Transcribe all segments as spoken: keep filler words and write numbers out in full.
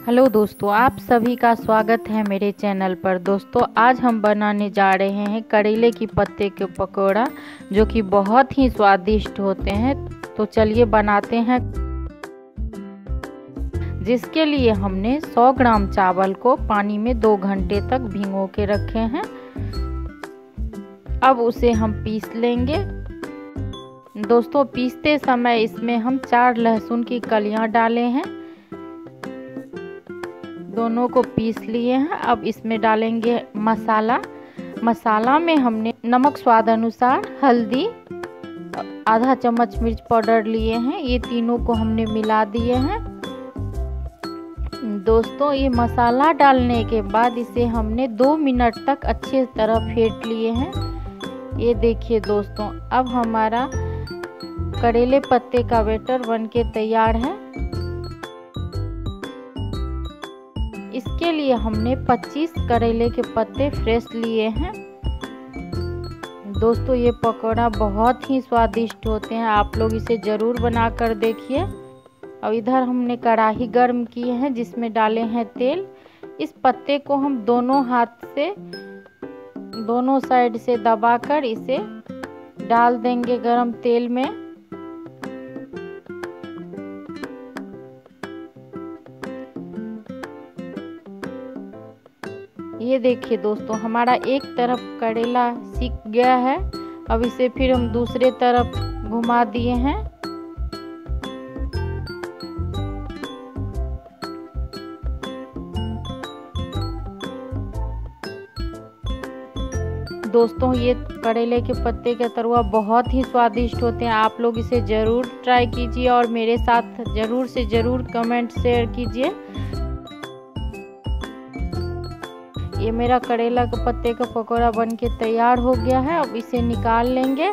Hello दोस्तों, आप सभी का स्वागत है मेरे चैनल पर। दोस्तों आज हम बनाने जा रहे हैं करेले की पत्ते के पकौड़ा, जो कि बहुत ही स्वादिष्ट होते हैं। तो चलिए बनाते हैं। जिसके लिए हमने सौ ग्राम चावल को पानी में दो घंटे तक भिगो के रखे हैं। अब उसे हम पीस लेंगे। दोस्तों पीसते समय इसमें हम चार लहसुन की कलियां डाले हैं, दोनों को पीस लिए हैं। अब इसमें डालेंगे मसाला। मसाला में हमने नमक स्वाद अनुसार, हल्दी, आधा चम्मच मिर्च पाउडर लिए हैं। ये तीनों को हमने मिला दिए हैं। दोस्तों ये मसाला डालने के बाद इसे हमने दो मिनट तक अच्छी तरह फेंट लिए हैं। ये देखिए दोस्तों, अब हमारा करेले पत्ते का बैटर बनके तैयार है। इसके लिए हमने पच्चीस करेले के पत्ते फ्रेश लिए हैं। दोस्तों ये पकौड़ा बहुत ही स्वादिष्ट होते हैं, आप लोग इसे ज़रूर बना कर देखिए। अब इधर हमने कढ़ाई गर्म की है, जिसमें डाले हैं तेल। इस पत्ते को हम दोनों हाथ से, दोनों साइड से दबाकर इसे डाल देंगे गरम तेल में। ये देखिए दोस्तों, हमारा एक तरफ करेला सिक गया है। अब इसे फिर हम दूसरे तरफ घुमा दिए हैं। दोस्तों ये करेले के पत्ते का तरुआ बहुत ही स्वादिष्ट होते हैं, आप लोग इसे ज़रूर ट्राई कीजिए और मेरे साथ ज़रूर से ज़रूर कमेंट शेयर कीजिए। ये मेरा करेला के पत्ते का पकौड़ा बनके तैयार हो गया है। अब इसे निकाल लेंगे।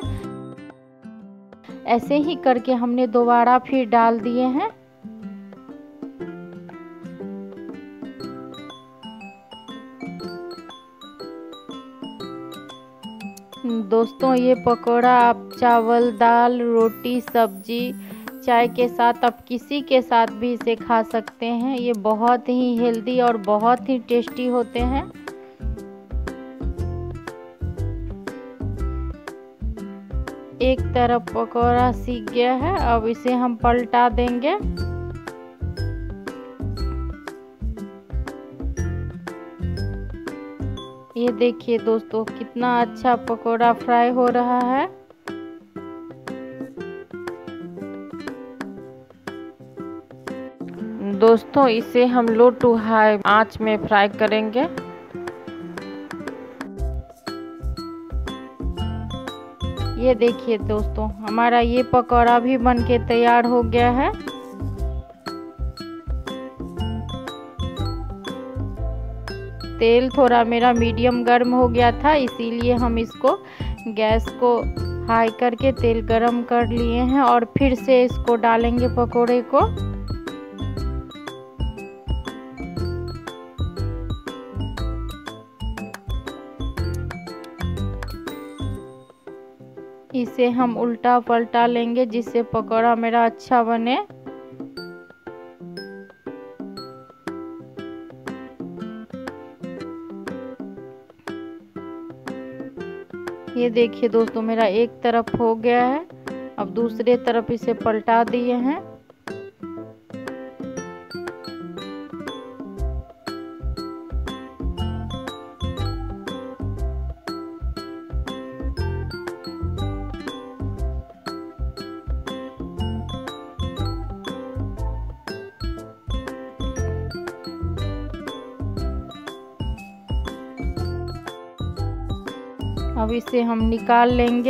ऐसे ही करके हमने दोबारा फिर डाल दिए हैं। दोस्तों ये पकौड़ा आप चावल, दाल, रोटी, सब्जी, चाय के साथ, आप किसी के साथ भी इसे खा सकते हैं। ये बहुत ही हेल्दी और बहुत ही टेस्टी होते हैं। एक तरफ पकौड़ा सीख गया है, अब इसे हम पलटा देंगे। ये देखिए दोस्तों, कितना अच्छा पकौड़ा फ्राई हो रहा है। दोस्तों इसे हम लो टू हाई आंच में फ्राई करेंगे। ये देखिए दोस्तों, हमारा ये पकौड़ा भी बनके तैयार हो गया है। तेल थोड़ा मेरा मीडियम गर्म हो गया था, इसीलिए हम इसको गैस को हाई करके तेल गरम कर लिए हैं और फिर से इसको डालेंगे पकौड़े को। इसे हम उल्टा पलटा लेंगे, जिससे पकौड़ा मेरा अच्छा बने। ये देखिए दोस्तों, मेरा एक तरफ हो गया है। अब दूसरे तरफ इसे पलटा दिए हैं। अब इसे हम निकाल लेंगे।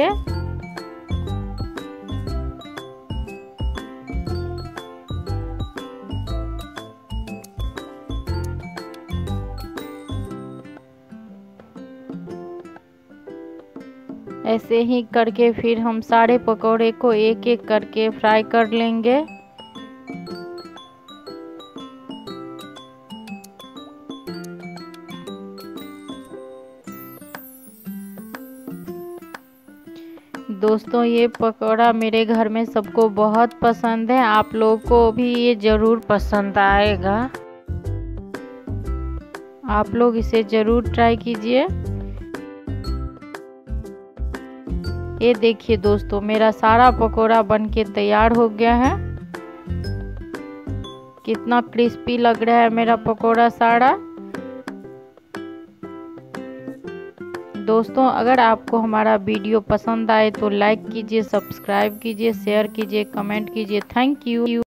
ऐसे ही करके फिर हम सारे पकौड़े को एक एक करके फ्राई कर लेंगे। दोस्तों ये पकौड़ा मेरे घर में सबको बहुत पसंद है, आप लोगों को भी ये ज़रूर पसंद आएगा। आप लोग इसे ज़रूर ट्राई कीजिए। ये देखिए दोस्तों, मेरा सारा पकोड़ा बनके तैयार हो गया है। कितना क्रिस्पी लग रहा है मेरा पकोड़ा सारा। दोस्तों, अगर आपको हमारा वीडियो पसंद आए तो लाइक कीजिए, सब्सक्राइब कीजिए, शेयर कीजिए, कमेंट कीजिए। Thank you.